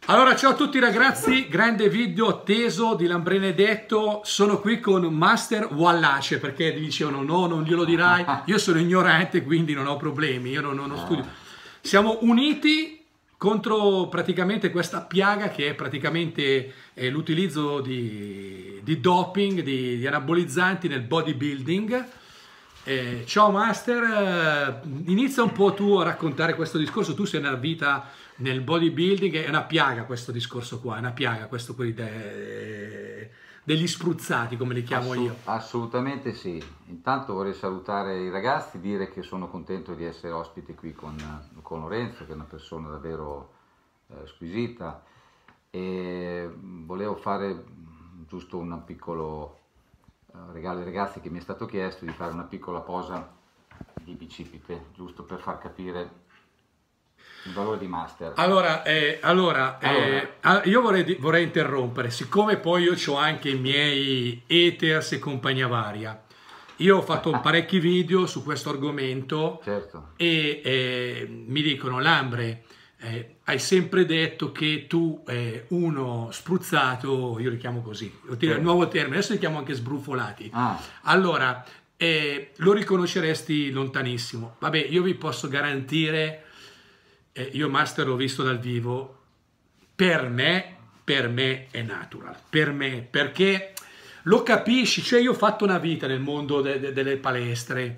Allora, ciao a tutti ragazzi, grande video atteso di Lambrenedetto. Sono qui con Master Wallace perché dicevano no, non glielo dirai. Io sono ignorante, quindi non ho problemi, io non studio. Siamo uniti contro praticamente questa piaga che è praticamente l'utilizzo di doping, di anabolizzanti nel bodybuilding. Ciao Master, inizia un po' tu a raccontare questo discorso. Tu sei nella vita nel bodybuilding, è una piaga questo discorso qua, è una piaga questo qui degli spruzzati, come li chiamo io. Assolutamente sì. Intanto vorrei salutare i ragazzi, dire che sono contento di essere ospite qui con Lorenzo, che è una persona davvero squisita, e volevo fare giusto un piccolo regalo ai ragazzi che mi è stato chiesto di fare una piccola posa di bicipite, giusto per far capire il valore di Master. Allora, io vorrei interrompere, siccome poi io ho anche i miei haters e compagnia varia. Io ho fatto parecchi video su questo argomento, certo. E mi dicono: Lambre, hai sempre detto che tu uno spruzzato, io li chiamo così, il nuovo termine, adesso li chiamo anche sbrufolati. Allora, lo riconosceresti lontanissimo. Vabbè, io vi posso garantire, io Master l'ho visto dal vivo, per me è natural, per me, perché lo capisci, cioè io ho fatto una vita nel mondo delle palestre,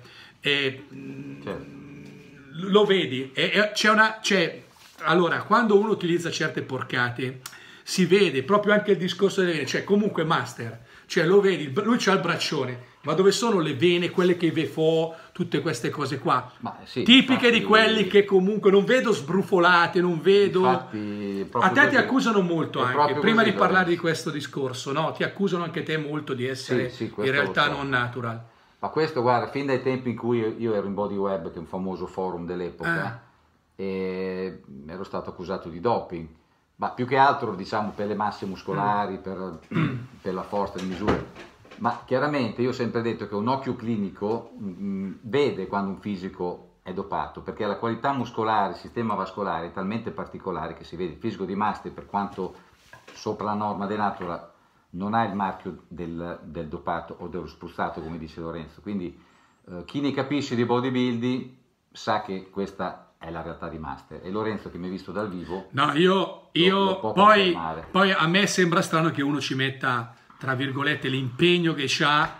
lo vedi, allora, quando uno utilizza certe porcate, si vede proprio anche il discorso delle vene, cioè comunque Master, cioè lo vedi, lui c'ha il braccione, ma dove sono le vene, quelle che ve fo, tutte queste cose qua, sì, tipiche infatti, di quelli che comunque non vedo sbrufolate, non vedo... Infatti, a te ti accusano molto anche, prima così, di parlare di questo discorso, no? Ti accusano anche te molto di essere in realtà non natural. Ma questo, guarda, fin dai tempi in cui io ero in BodyWeb, che è un famoso forum dell'epoca, e ero stato accusato di doping, ma più che altro diciamo per le masse muscolari, per la forza di misure. Ma chiaramente io ho sempre detto che un occhio clinico vede quando un fisico è dopato, perché la qualità muscolare, il sistema vascolare è talmente particolare che si vede. Il fisico di Master, per quanto sopra la norma dei natural, non ha il marchio del dopato o dello spruzzato, come dice Lorenzo. Quindi chi ne capisce di bodybuilding sa che questa è la realtà di Master, e Lorenzo, che mi ha visto dal vivo, no, io poi a me sembra strano che uno ci metta, tra virgolette, l'impegno che c'ha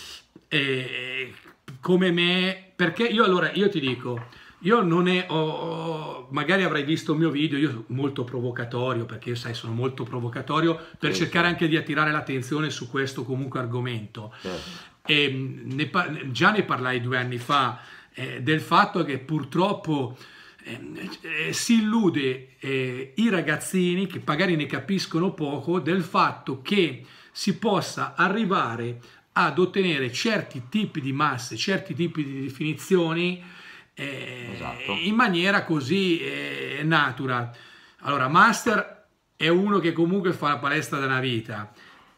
come me, perché io ti dico, io non è, magari avrai visto il mio video, io sono molto provocatorio, perché io sai, sono molto provocatorio per cercare anche di attirare l'attenzione su questo comunque argomento. E già ne parlai 2 anni fa, del fatto che purtroppo si illude i ragazzini, che magari ne capiscono poco, del fatto che si possa arrivare ad ottenere certi tipi di masse, certi tipi di definizioni in maniera così natural. Allora, Master è uno che comunque fa la palestra da una vita,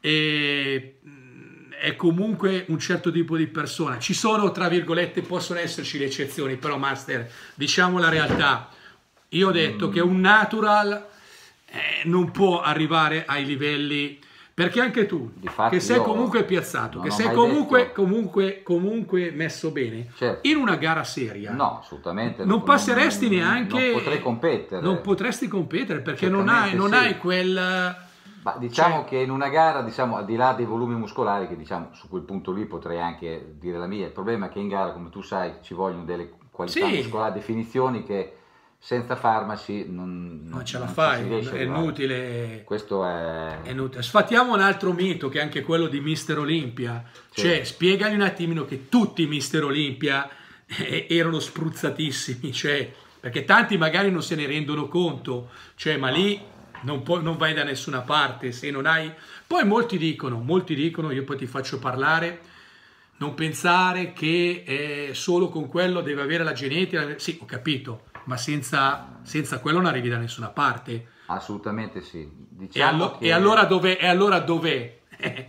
è comunque un certo tipo di persona. Ci sono, tra virgolette, possono esserci le eccezioni, però Master, diciamo la realtà, io ho detto che un natural non può arrivare ai livelli, perché anche tu, che sei comunque piazzato, che sei comunque messo bene, in una gara seria, no, assolutamente non passeresti neanche, non potrei competere, non potresti competere, perché non hai quel... Ma diciamo che in una gara, diciamo, al di là dei volumi muscolari, che diciamo su quel punto lì potrei anche dire la mia, il problema è che in gara, come tu sai, ci vogliono delle qualità muscolari, definizioni che senza farmaci non ce la fai, è inutile. Questo è inutile. Sfattiamo un altro mito, che è anche quello di Mister Olympia, cioè spiegagli un attimino che tutti i Mister Olympia erano spruzzatissimi, cioè, perché tanti magari non se ne rendono conto, cioè, ma lì non vai da nessuna parte se non hai... Poi molti dicono, io poi ti faccio parlare, non pensare che solo con quello deve avere la genetica. Sì, ho capito, ma senza quello non arrivi da nessuna parte. Assolutamente sì. Diciamo e allora dov'è?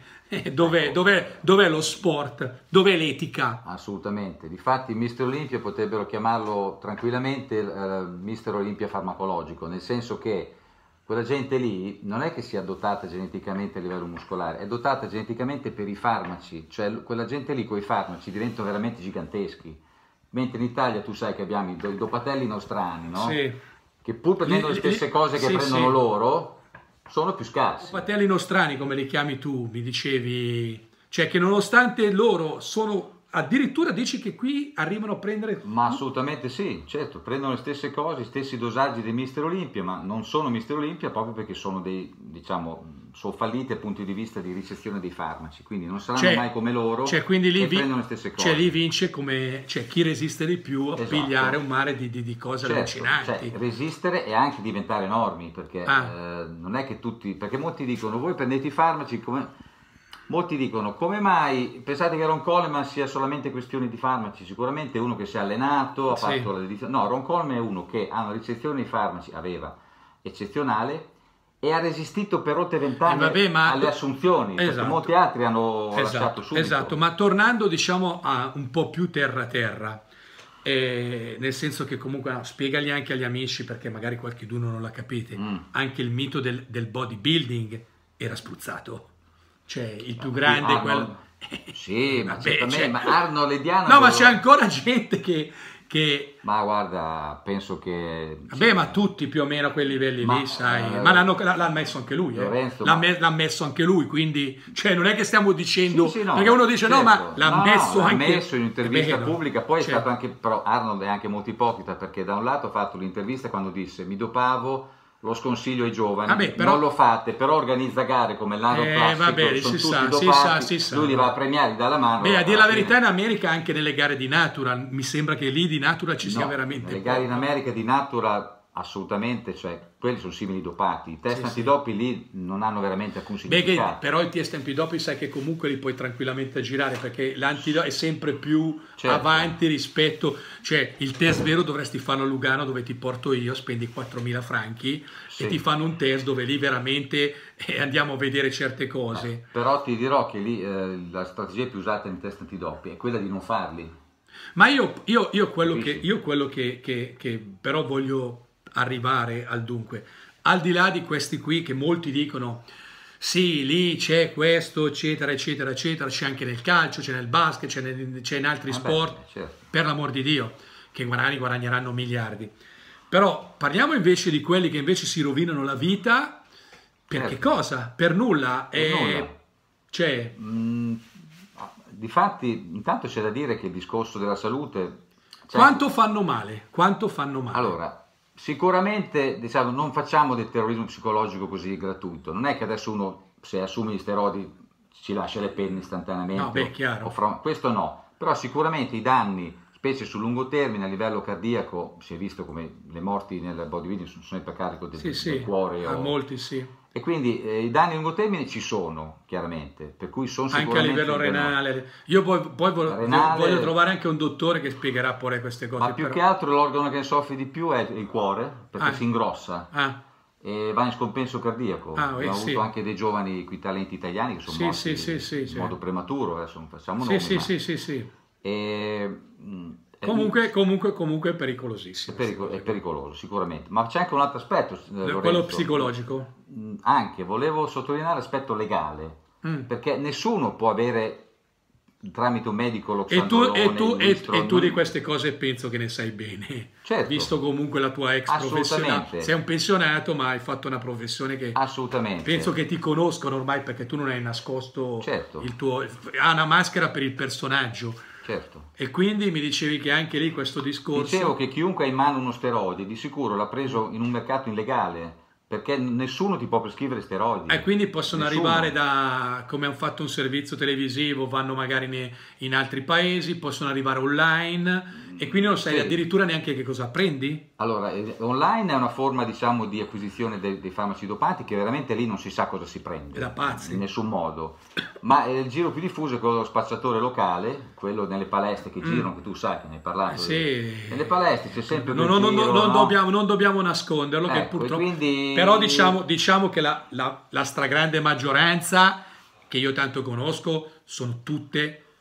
Dov'è lo sport? Dov'è l'etica? Assolutamente. Difatti Mister Olympia potrebbero chiamarlo tranquillamente Mister Olympia farmacologico, nel senso che quella gente lì non è che sia dotata geneticamente a livello muscolare, è dotata geneticamente per i farmaci, cioè quella gente lì con i farmaci diventano veramente giganteschi. Mentre in Italia tu sai che abbiamo i dopatelli nostrani, no? Sì. Che pur prendendo le stesse cose che sì, prendono sì. loro, sono più scarsi. Dopatelli nostrani, come li chiami tu, mi dicevi, cioè che nonostante loro sono, addirittura dici che qui arrivano a prendere... Ma assolutamente sì, certo, prendono le stesse cose, gli stessi dosaggi dei Mister Olympia, ma non sono Mister Olympia proprio perché sono dei, diciamo, sono falliti dal punto di vista di ricezione dei farmaci, quindi non saranno mai come loro, quindi lì prendono le stesse cose. Lì vince come, chi resiste di più a pigliare un mare di cose allucinanti. Resistere e anche diventare enormi, perché non è che tutti, perché molti dicono, voi prendete i farmaci come... Molti dicono, come mai pensate che Ron Coleman sia solamente questione di farmaci? Sicuramente uno che si è allenato, ha fatto la dedizione. No, Ron Coleman è uno che ha una ricezione dei farmaci, aveva, eccezionale, e ha resistito per oltre 20 anni alle assunzioni, perché molti altri hanno lasciato subito. Esatto, ma tornando diciamo a un po' più terra, nel senso che comunque spiegagli anche agli amici, perché magari qualcuno non l'ha capito, anche il mito del bodybuilding era spruzzato. Cioè il più grande Arnold, sì, ma certamente, ma Arnold e Diana... No, ma c'è ancora gente che... Ma guarda, penso che... Vabbè, ma tutti più o meno a quei livelli lì, sai. Ma l'ha messo anche lui, Lorenzo, l'ha messo anche lui, quindi... Cioè, non è che stiamo dicendo... No, perché uno dice, certo, no, ma l'ha messo anche... L'ha messo in un'intervista pubblica, poi è stato anche... Però Arnold è anche molto ipocrita, perché da un lato ha fatto l'intervista quando disse, mi dopavo... Lo sconsiglio ai giovani, non lo fate, però organizza gare come l'anno classico, sono tutti dopati, lui li va a premiare, dà la mano. Beh, a dire la verità, in America anche nelle gare di Natural, mi sembra che lì di Natural ci sia veramente... Le gare in America di Natural assolutamente, cioè quelli sono simili dopati, i test antidoping lì non hanno veramente alcun significato. Però i test antidoping sai che comunque li puoi tranquillamente girare, perché l'antidoping è sempre più avanti rispetto, cioè il test vero dovresti farlo a Lugano dove ti porto io, spendi 4.000 franchi e ti fanno un test dove lì veramente andiamo a vedere certe cose. Però ti dirò che lì la strategia più usata nei test antidoping è quella di non farli. Ma io quello che però voglio arrivare al dunque, al di là di questi qui che molti dicono sì, lì c'è questo eccetera eccetera eccetera, c'è anche nel calcio, c'è nel basket, c'è in altri sport, per l'amor di Dio, che guadagneranno miliardi, però parliamo invece di quelli che invece si rovinano la vita per che cosa? Per nulla, cioè difatti intanto c'è da dire che il discorso della salute, quanto fanno male? Allora, sicuramente diciamo, non facciamo del terrorismo psicologico così gratuito, non è che adesso uno se assume gli steroidi ci lascia le penne istantaneamente, no, beh, chiaro. Questo no, però sicuramente i danni, specie sul lungo termine a livello cardiaco, si è visto come le morti nel bodybuilding sono sempre a carico del cuore, a molti e quindi i danni a lungo termine ci sono chiaramente, per cui sono sicuramente anche a livello renale. Io poi voglio trovare anche un dottore che spiegherà pure queste cose. Ma più che altro l'organo che ne soffre di più è il cuore, perché si ingrossa e va in scompenso cardiaco. Abbiamo avuto anche dei giovani qui talenti italiani che sono morti in modo prematuro, adesso non facciamo nomi. Comunque è pericolosissimo. È pericoloso sicuramente, ma c'è anche un altro aspetto, Lorenzo, quello psicologico. Anche volevo sottolineare l'aspetto legale, perché nessuno può avere tramite un medico l'oxandrolone e tu di queste cose penso che ne sai bene, visto comunque la tua ex professione. Sei un pensionato ma hai fatto una professione che penso che ti conoscono ormai, perché tu non hai nascosto il tuo, ha una maschera per il personaggio. E quindi mi dicevi che anche lì questo discorso... Dicevo che chiunque ha in mano uno steroide di sicuro l'ha preso in un mercato illegale, perché nessuno ti può prescrivere steroidi. E quindi possono arrivare da, come hanno fatto un servizio televisivo, vanno magari in altri paesi, possono arrivare online e quindi non sai addirittura neanche che cosa prendi? Allora, online è una forma, diciamo, di acquisizione dei farmaci dopanti che veramente lì non si sa cosa si prende. È da pazzi. In nessun modo. Ma il giro più diffuso è quello dello spacciatore locale, quello nelle palestre che girano, che tu sai che ne hai parlato. Nelle palestre c'è sempre non dobbiamo nasconderlo, che purtroppo... Quindi... Però diciamo che la stragrande maggioranza, che io tanto conosco, sono tutte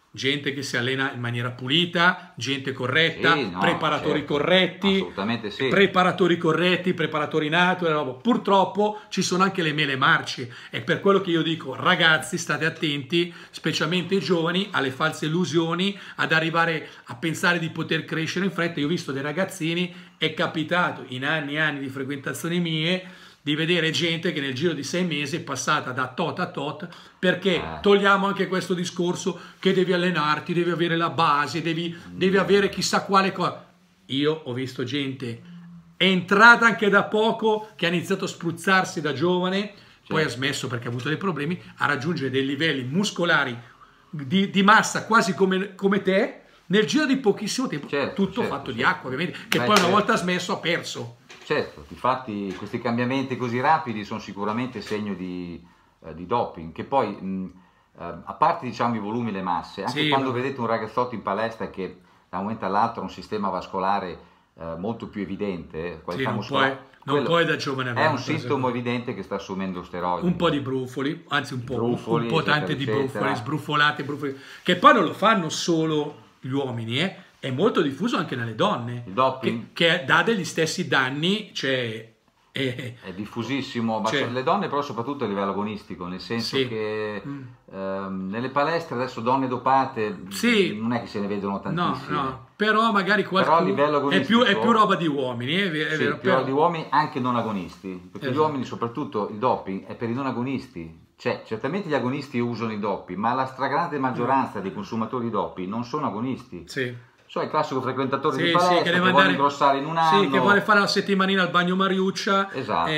gente che si allena in maniera pulita, gente corretta, Sì, no, preparatori certo, corretti, assolutamente sì. preparatori corretti, preparatori naturali. Purtroppo ci sono anche le mele marce, è per quello che io dico, ragazzi, state attenti, specialmente i giovani, alle false illusioni, ad arrivare a pensare di poter crescere in fretta. Io ho visto dei ragazzini, è capitato in anni e anni di frequentazioni mie, di vedere gente che nel giro di 6 mesi è passata da tot a tot, perché togliamo anche questo discorso che devi allenarti, devi avere la base, devi avere chissà quale cosa. Io ho visto gente è entrata anche da poco, che ha iniziato a spruzzarsi da giovane, poi ha smesso perché ha avuto dei problemi, a raggiungere dei livelli muscolari di massa quasi come te, nel giro di pochissimo tempo, tutto fatto di acqua ovviamente, che poi una volta smesso ha perso. Certo, infatti questi cambiamenti così rapidi sono sicuramente segno di doping, che poi a parte diciamo i volumi e le masse, anche quando vedete un ragazzotto in palestra che da un momento all'altro ha un sistema vascolare molto più evidente, qualità muscolare, non puoi da giovane è un sintomo evidente che sta assumendo steroidi. Un po' di brufoli, anzi un po' eccetera, tante di brufoli, sbruffolate, che poi non lo fanno solo gli uomini, è molto diffuso anche nelle donne, il doping che dà degli stessi danni, cioè è diffusissimo, ma le donne però soprattutto a livello agonistico, nel senso che nelle palestre adesso donne dopate non è che se ne vedono tantissime. No, però magari qualcuno, però a livello agonistico, è più roba di uomini, è vero, più roba di uomini anche non agonisti, perché gli uomini soprattutto il doping è per i non agonisti. Cioè, certamente gli agonisti usano i doppi, ma la stragrande maggioranza dei consumatori di doppi non sono agonisti. Cioè il classico frequentatore di palestra che vuole ingrossare in un anno. Che vuole fare la settimanina al bagno Mariuccia. Esatto.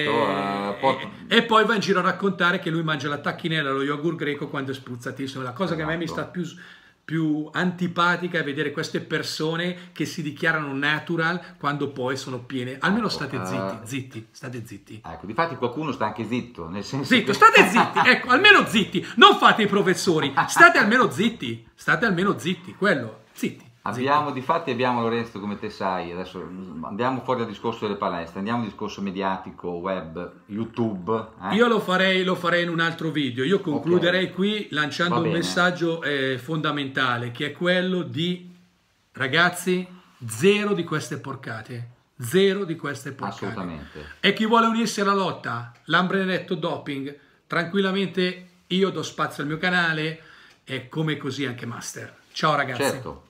E poi va in giro a raccontare che lui mangia la tacchinella, lo yogurt greco quando è spruzzatissimo. La cosa che a me mi sta più antipatica è vedere queste persone che si dichiarano natural quando poi sono piene. Almeno state zitti, state zitti. Ecco, difatti qualcuno sta anche zitto, nel senso che... state zitti, ecco, almeno zitti. Non fate i professori, state almeno zitti, quello, zitti. Difatti abbiamo, Lorenzo, come te sai, adesso andiamo fuori dal discorso delle palestre, andiamo al discorso mediatico, web, YouTube. Io lo farei in un altro video. Io concluderei qui lanciando un messaggio fondamentale, che è quello di, ragazzi, zero di queste porcate. Zero di queste porcate. Assolutamente. E chi vuole unirsi alla lotta, Lambrenetto Doping, tranquillamente io do spazio al mio canale e come così anche Master. Ciao ragazzi. Certo.